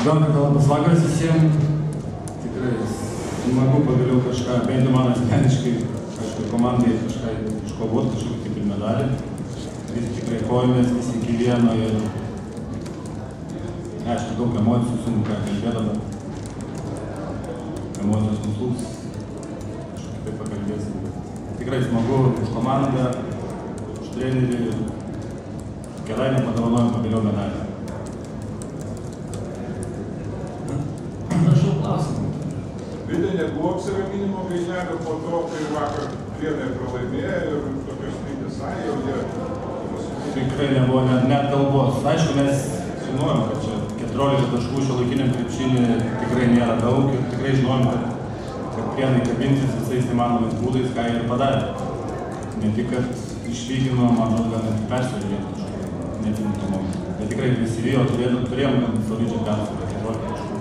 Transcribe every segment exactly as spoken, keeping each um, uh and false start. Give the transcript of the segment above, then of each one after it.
Gal kad labas vakaras visiems, tikrai smagu pagaliau kažką, bent jau man asmeniškai, kažkai komandai kažką iškovoti, kažkokį kaip ir medalį. Visi tikrai kovėmės, visi iki vieno ir aišku, daug emocijų, sunku ką kalbėdama. Emocijos nuslūks, kažkaip taip pakalbėsim. Tikrai smagu už komandą, už trenerį, Kėdainių padovanojom pagaliau medalį. Prašau klausimą. Vidai nebuvo apsiraminimo gailelio po to, kai vakar Prienai pralaimėjo ir tokios mintys, ai, jau jie... Tikrai nebuvo net, net kalbos. Aišku, mes žinojom, kad čia keturiolika taškų šiuolaikiniam krepšinį tikrai nėra daug ir tikrai žinojom, kad, kad Prienai kabinsis visais įmanomais būdais, ką jie ir padarė. Ne tik, kad išlygino, man atrodo, gal net persvarė kažkokį netinkamą momentą. Bet tikrai prisivijo, turėjom gan solidžią persvarę, keturiolika taškų.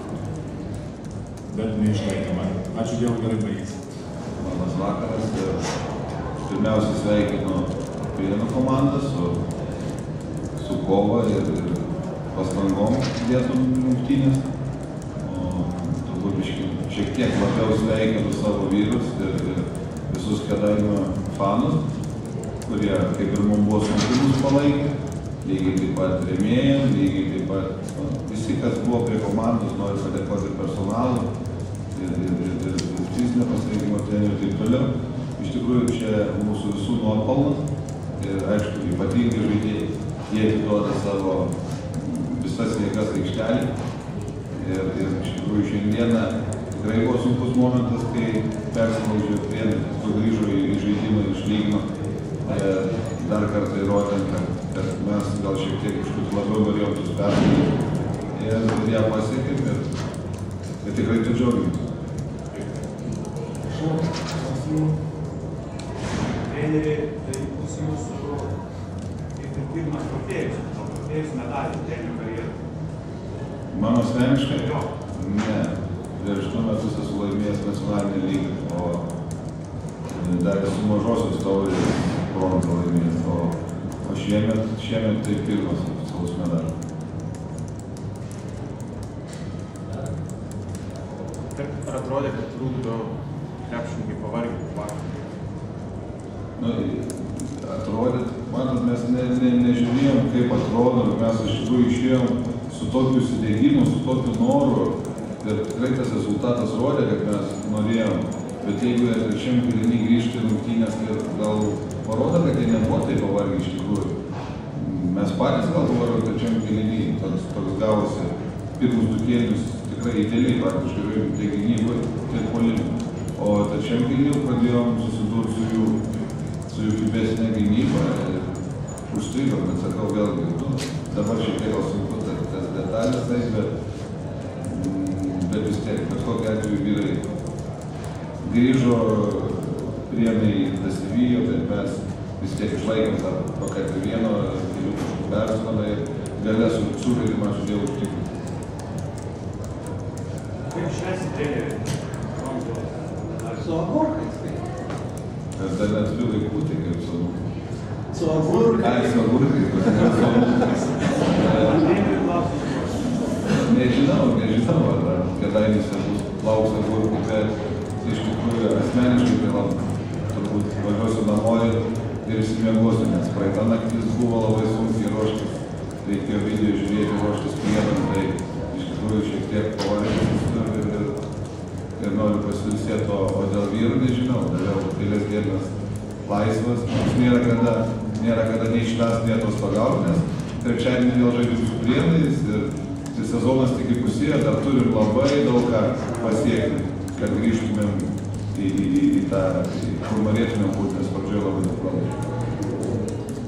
Bet neišlaikėme. Ačiū Dievui, gerai baigėsi. Labas vakaras. Pirmiausia sveikinu Prienų komandą su, su kova ir, ir pastangom dėtum rungtynės. O turbūt biškį šiek tiek labiau sveikinu savo vyrus ir, ir visus Kėdainių fanus, kurie kaip ir mums buvo sunku mus palaikė. Lygiai taip pat rėmėjam, lygiai taip pat nu, visi, kas buvo prie komandos, noriu padėkoti personalui ir, ir, ir, ir, ir fizinio pasirinkimo trenerių ir taip toliau. Iš tikrųjų, čia mūsų visų nuopelnas ir, aišku, ypatingai žaidėjai, jie atiduoda savo visas jėgas aikštelį. Ir, ir iš tikrųjų, šiandieną tikrai buvo sunkus momentas, kai persilaužė Prienai, sugrįžo į žaidimą ir išlygino. Dar kartą įrodėm, kad, kad mes gal šiek tiek kažkaip labiau norėjom tus pergalės ir, ir ją pasiekėm ir, ir tikrai tu džiaugiamės. Prašau, klausimų. Treneri, tai bus jūsų kaip ir pirmas trofėjus, trofėjus medalį trenerių karjerą. Mano asmeniškai? Jo. Ne. Prieš du metus esu laimėjęs nacionalinį lygį, o dar esu mažosios taurės bronzą laimėjęs, o, o šiemet, šiemet tai pirmas oficialus medalis. Ar atrodė, kad trūkdo krepšininkai pavargę vakar? Nu, atrodė, matot, mes ne, ne, nežiūrėjom, kaip atrodo, mes iš tikrųjų išėjom su tokiu įsidėgymu, su tokiu noru ir tikrai tas rezultatas rodė, kad mes norėjom. Bet jeigu jie trečiam kėliny grįžti rungtynės, tai gal parodo, kad jie nebuvo taip pavargę iš tikrųjų. Mes patys gal pavargom trečiam kėliny, toks, toks gavosi pirmus du kėlinius tikrai idealiai praktiškai žaidėm tiek gynyboj, tiek puolimui. O trečiam kėliny pradėjom susidurti su jų, su jų kibesnė gynyba ir užstrigom, bet sakau vėlgi, nu, dabar šiek tiek gal sunku tas, tas detalės, tai, bet, bet vis tiek, bet kokiu atveju vyrai grįžo, Prienai pasivijo, bet mes vis tiek išlaikėm tą pakatį vieno, kelių kažkų persvadą ir gale su sužaidimą sudėjau užtikrinti. Kaip švęsi treneri? Su agurkais, kaip? Aš dar neturiu laikų, tai kaip su agurkais. Su agurkais? Ai, su agurkais, bet ne su agurkais. Nežinau, nežinau, ar Kėdainiuose bus lauks agurkų, bet iš tikrųjų asmeniškai tai labai turbūt važiuosiu namo ir išsimiegosiu, nes praeitą naktis buvo labai sunkiai ruoštis, reikėjo video žiūrėti, ruoštis Prienam, tai iš tikrųjų šiek tiek pavargęs ir, ir, ir noriu pasiilsėti, o, o dėl vyrų nežinau, dariau kelias dienas laisvas, mums nėra kada, nėra kada nei švęsti, nei atostogauti, nes trečiadienį vėl žaidžiu su Prienais ir tai sezonas tik įpusėjo, dar turim labai daug ką pasiekti, kad grįžtumėm į, į, į tą, kur norėtumėm būti, nes pradžioje labai daug pralaimėjimų.